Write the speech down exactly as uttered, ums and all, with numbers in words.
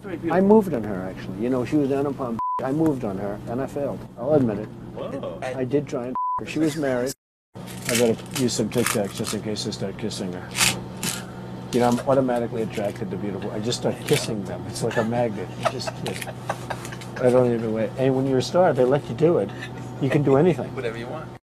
Very I beautiful. moved on her, actually. You know, she was down upon I moved on her, and I failed. I'll admit it. Whoa. I did try and her. She was married. I gotta use some Tic Tacs just in case I start kissing her. You know, I'm automatically attracted to beautiful. I just start kissing them. It's like a magnet. You just kiss. I don't even wait. And when you're a star, they let you do it. You can do anything. Whatever you want.